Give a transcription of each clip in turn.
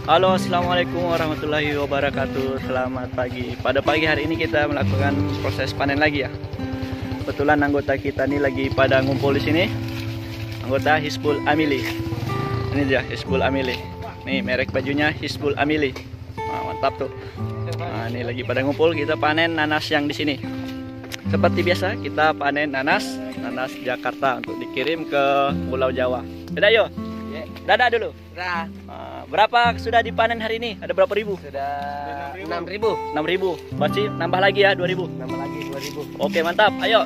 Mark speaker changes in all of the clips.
Speaker 1: Halo, assalamualaikum warahmatullahi wabarakatuh. Selamat pagi. Pada pagi hari ini kita melakukan proses panen lagi ya. Kebetulan anggota kita ini lagi pada ngumpul di sini. Anggota Hizbul Amili. Ini dia Hizbul Amili. Nih merek bajunya Hizbul Amili. Nah, mantap tuh. Nah, ini lagi pada ngumpul, kita panen nanas yang di sini. Seperti biasa kita panen nanas Jakarta untuk dikirim ke Pulau Jawa. Dadah yo. Dadah dulu.
Speaker 2: Nah,
Speaker 1: berapa sudah dipanen hari ini? Ada berapa ribu?
Speaker 2: sudah 6.000.
Speaker 1: 6.000. Berarti nambah lagi ya 2.000.
Speaker 2: Nambah lagi 2.000.
Speaker 1: Oke, mantap. Ayo.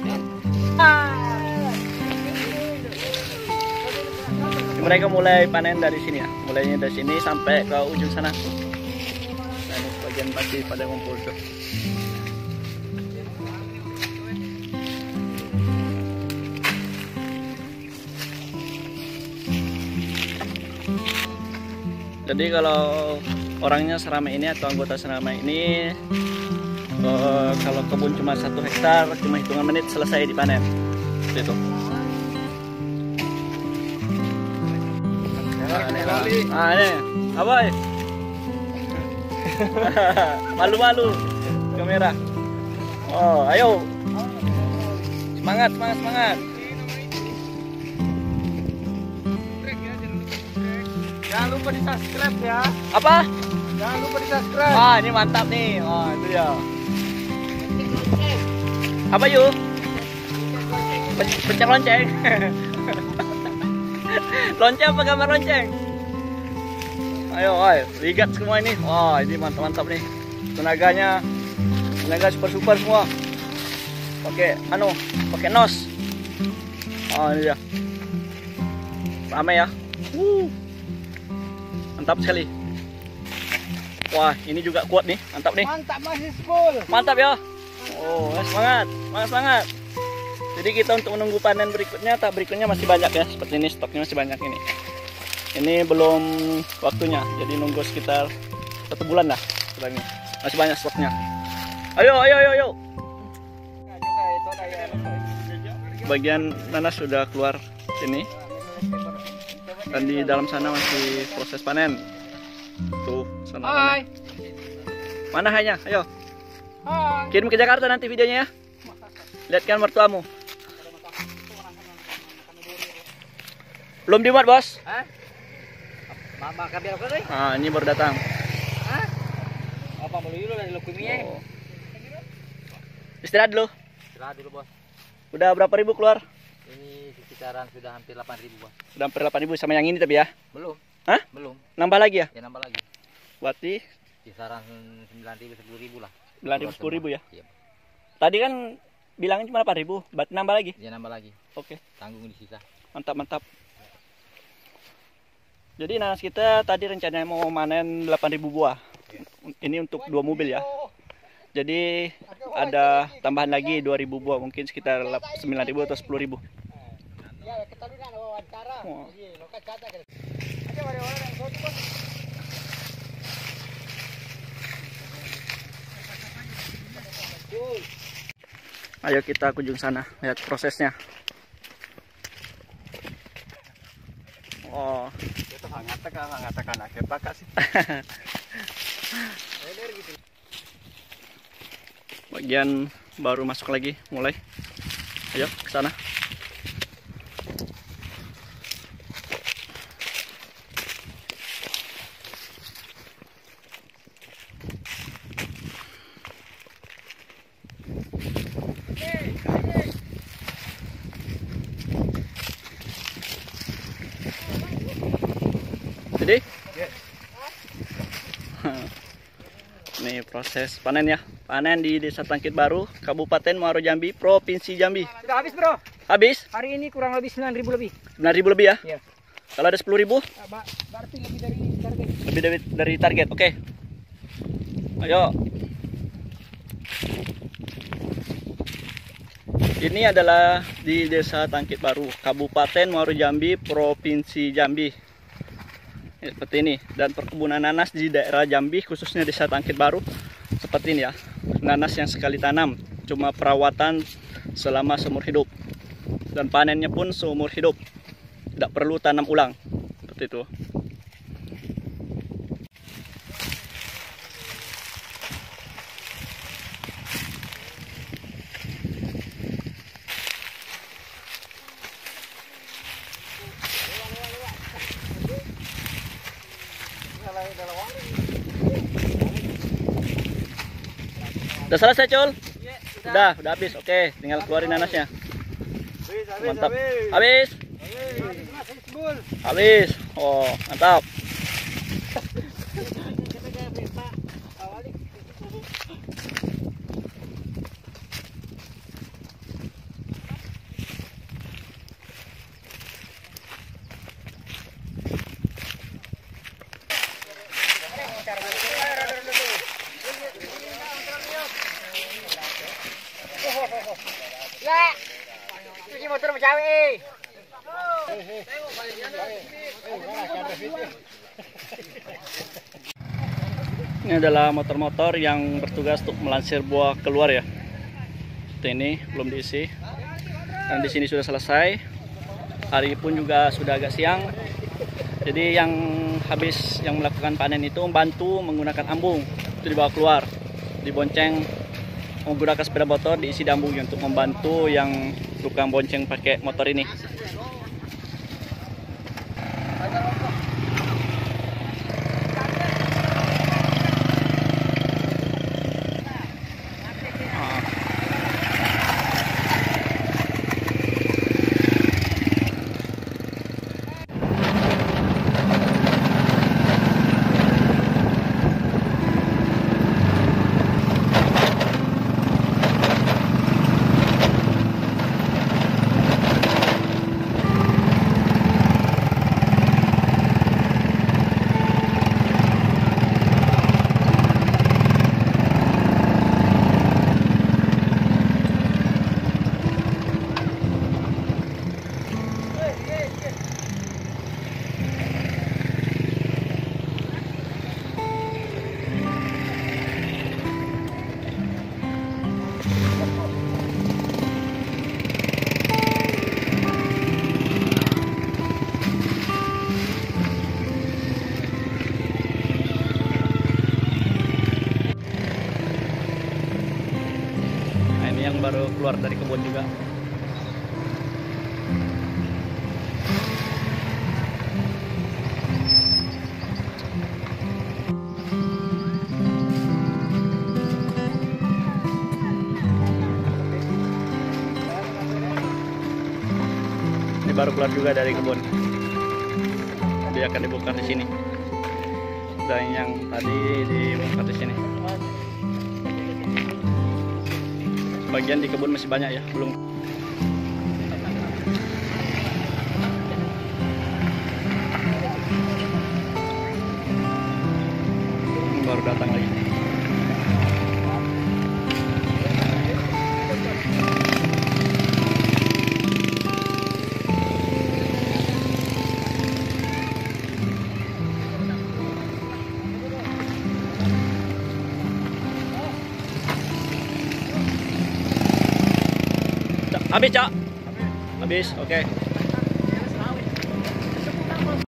Speaker 1: Mereka mulai panen dari sini ya. Mulainya dari sini sampai ke ujung sana. Nah, ini bagian pasti pada ngumpul tuh. Jadi kalau orangnya seramai ini atau anggota seramai ini, kalau kebun cuma 1 hektar, cuma hitungan menit selesai dipanen. Seperti itu. Ini apa? Malu-malu kamera. Oh, ayo. Semangat.
Speaker 2: Jangan lupa di subscribe ya.
Speaker 1: Apa?
Speaker 2: Jangan lupa di subscribe.
Speaker 1: Wah, ini mantap nih. Oh, itu dia. Apa yuk? Pencet lonceng. Lonceng apa gambar lonceng? Ayo, lihat semua ini. Wah, ini mantap nih. Tenaga super semua. Pakai nos. Oh, ini dia. Ramai ya. Mantap sekali. Wah, ini juga kuat nih. Mantap nih.
Speaker 2: Mantap masih full.
Speaker 1: Mantap ya. Oh, semangat. Jadi kita untuk menunggu panen berikutnya, berikutnya masih banyak ya. Seperti ini stoknya masih banyak ini. Ini belum waktunya. Jadi nunggu sekitar 1 bulan lah. Ini masih banyak stoknya. Ayo. Bagian nanas sudah keluar sini. Dan di dalam sana masih proses panen. Tuh, sana.
Speaker 2: Hai.
Speaker 1: Mana hanya? Ayo.
Speaker 2: Hai.
Speaker 1: Kirim ke Jakarta nanti videonya ya. Lihatkan mertuamu. Belum dibuat, Bos.
Speaker 2: Hah? Mama kabel apa deh?
Speaker 1: Nah, ini baru datang.
Speaker 2: Hah? Apa mau dulu dari lokumnya?
Speaker 1: Oh. Istirahat dulu.
Speaker 2: Istirahat dulu, Bos.
Speaker 1: Udah berapa ribu keluar?
Speaker 2: Ini sekitaran sudah hampir 8.000, Bos.
Speaker 1: Udah hampir 8.000 sama yang ini tapi ya.
Speaker 2: Belum.
Speaker 1: Hah?
Speaker 2: Belum.
Speaker 1: Nambah lagi ya?
Speaker 2: Ya nambah lagi.
Speaker 1: Berarti
Speaker 2: Kisaran 9.000 10.000 lah.
Speaker 1: 9.000 10.000 ya.
Speaker 2: Iya.
Speaker 1: Tadi kan bilangnya cuma 8.000, berarti nambah lagi.
Speaker 2: Ya nambah lagi.
Speaker 1: Oke.
Speaker 2: Tanggung di sisa.
Speaker 1: Mantap. Jadi nanas kita tadi rencananya mau manen 8.000 buah. Ini untuk 2 mobil ya. Jadi ada tambahan lagi 2.000 buah, mungkin sekitar 9.000 atau 10.000. Oh. Ayo kita kunjung sana, lihat prosesnya. Oh.
Speaker 2: Itu hangat akhir pakai sih.
Speaker 1: Bagian baru masuk lagi, mulai. Ayo ke sana. Jadi nih proses panen ya. Panen di Desa Tangkit Baru, Kabupaten Muaro Jambi, Provinsi Jambi.
Speaker 2: Sudah habis, Bro.
Speaker 1: Habis?
Speaker 2: Hari ini kurang lebih 9.000 lebih.
Speaker 1: 9.000 lebih ya?
Speaker 2: Iya.
Speaker 1: Kalau ada 10.000?
Speaker 2: Berarti lebih dari target.
Speaker 1: Lebih dari target. Oke. Ayo. Ini adalah di Desa Tangkit Baru, Kabupaten Muaro Jambi, Provinsi Jambi. Ya, seperti ini. Dan perkebunan nanas di daerah Jambi, khususnya Desa Tangkit Baru, seperti ini ya. Nanas yang sekali tanam, cuma perawatan selama seumur hidup. Dan panennya pun seumur hidup. Tidak perlu tanam ulang. Seperti itu. Udah selesai, Cul? Udah habis. Oke, tinggal keluarin nanasnya. Mantap. Habis. Habis. Oh, mantap.
Speaker 2: Ya. Cuci motor mencawi.
Speaker 1: Ini adalah motor-motor yang bertugas untuk melansir buah keluar ya. Ini belum diisi. Dan di sini sudah selesai. Hari pun juga sudah agak siang. Jadi yang melakukan panen itu membantu menggunakan ambung. Itu dibawa keluar, dibonceng menggunakan sepeda motor, diisi ambung untuk membantu yang tukang bonceng pakai motor ini. Yang baru keluar dari kebun juga. Ini baru keluar juga dari kebun. Dia akan dibongkar di sini. Dan yang tadi dibongkar di sini. Bagian di kebun masih banyak ya, belum. Baru datang lagi. Habis, Cak? Habis, oke.